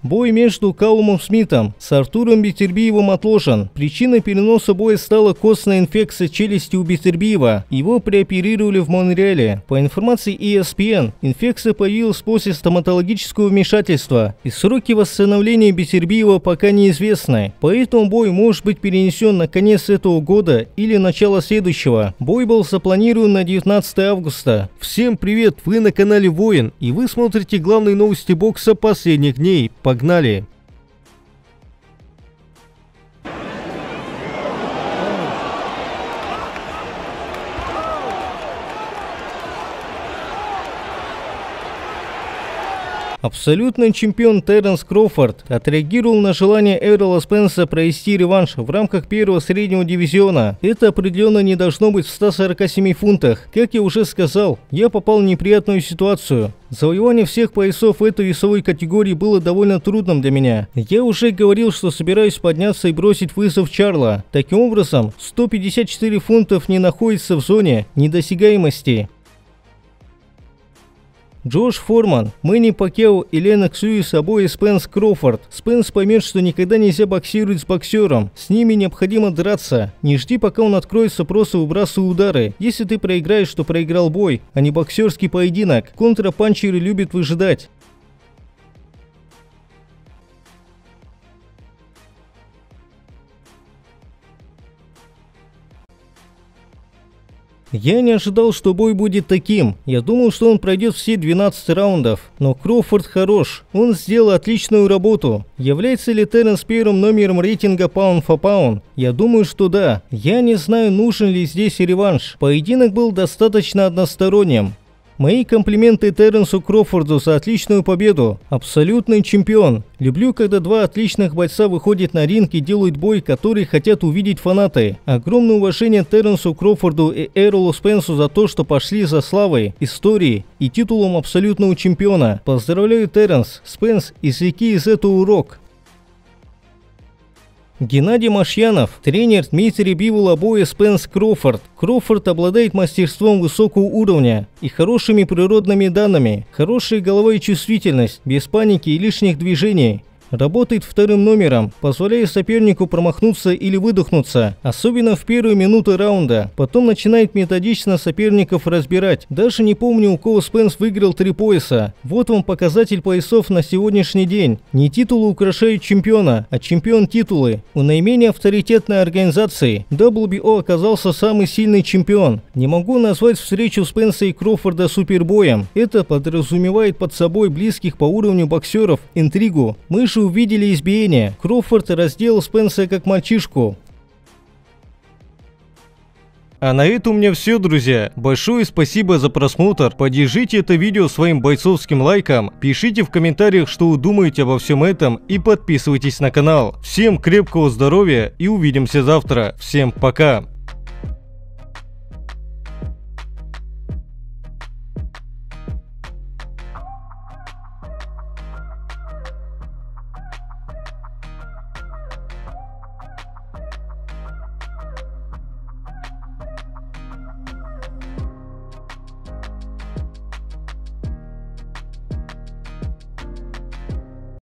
Бой между Калумом Смитом с Артуром Бетербиевым отложен. Причиной переноса боя стала костная инфекция челюсти у Бетербиева. Его прооперировали в Монреале. По информации ESPN, инфекция появилась после стоматологического вмешательства, и сроки восстановления Бетербиева пока неизвестны. Поэтому бой может быть перенесен на конец этого года или начало следующего. Бой был запланирован на 19 августа. Всем привет, вы на канале Воин, и вы смотрите главные новости бокса последних дней. Погнали! Абсолютный чемпион Терренс Кроуфорд отреагировал на желание Эррола Спенса провести реванш в рамках первого среднего дивизиона. Это определенно не должно быть в 147 фунтах. Как я уже сказал, я попал в неприятную ситуацию. Завоевание всех поясов в этой весовой категории было довольно трудным для меня. Я уже говорил, что собираюсь подняться и бросить вызов Чарла. Таким образом, 154 фунтов не находится в зоне недосягаемости. Джош Форман, Мэнни Пакьяо и Леннокс Льюис обои Спенс Кроуфорд. Спенс поймет, что никогда нельзя боксировать с боксером. С ними необходимо драться. Не жди, пока он откроется, просто выбрасывай удары. Если ты проиграешь, то проиграл бой, а не боксерский поединок. Контрапанчеры любят выжидать. Я не ожидал, что бой будет таким. Я думал, что он пройдет все 12 раундов. Но Кроуфорд хорош. Он сделал отличную работу. Является ли Терренс первым номером рейтинга Pound for Pound? Я думаю, что да. Я не знаю, нужен ли здесь реванш. Поединок был достаточно односторонним. Мои комплименты Терренсу Кроуфорду за отличную победу. Абсолютный чемпион. Люблю, когда два отличных бойца выходят на ринг и делают бой, который хотят увидеть фанаты. Огромное уважение Терренсу Кроуфорду и Эрролу Спенсу за то, что пошли за славой, историей и титулом абсолютного чемпиона. Поздравляю, Терренс, Спенс, извлеки из этого урок. Геннадий Машьянов, тренер Дмитрия Бивола обои Спенс Кроуфорд. Кроуфорд обладает мастерством высокого уровня и хорошими природными данными, хорошая голова и чувствительность, без паники и лишних движений. Работает вторым номером, позволяя сопернику промахнуться или выдохнуться, особенно в первые минуты раунда. Потом начинает методично соперников разбирать. Даже не помню, у кого Спенс выиграл 3 пояса. Вот вам показатель поясов на сегодняшний день. Не титулы украшают чемпиона, а чемпион титулы. У наименее авторитетной организации WBO оказался самый сильный чемпион. Не могу назвать встречу Спенса и Кроуфорда супербоем. Это подразумевает под собой близких по уровню боксеров, интригу. Мы же увидели избиение. Кроуфорд разделал Спенса как мальчишку. А на этом у меня все, друзья. Большое спасибо за просмотр. Поддержите это видео своим бойцовским лайком. Пишите в комментариях, что вы думаете обо всем этом, и подписывайтесь на канал. Всем крепкого здоровья и увидимся завтра. Всем пока.